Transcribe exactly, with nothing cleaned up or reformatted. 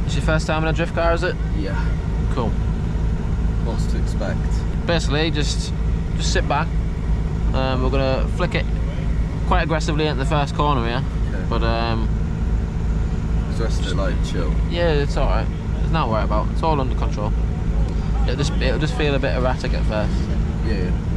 It's your first time in a drift car, is it? Yeah. Cool. What's to expect? Basically, just just sit back. Um, we're gonna flick it quite aggressively into the first corner here, Okay. but um, The rest of it like chill. yeah, it's all right. There's not to worry about. It's all under control. It'll just it'll just feel a bit erratic at first. Yeah.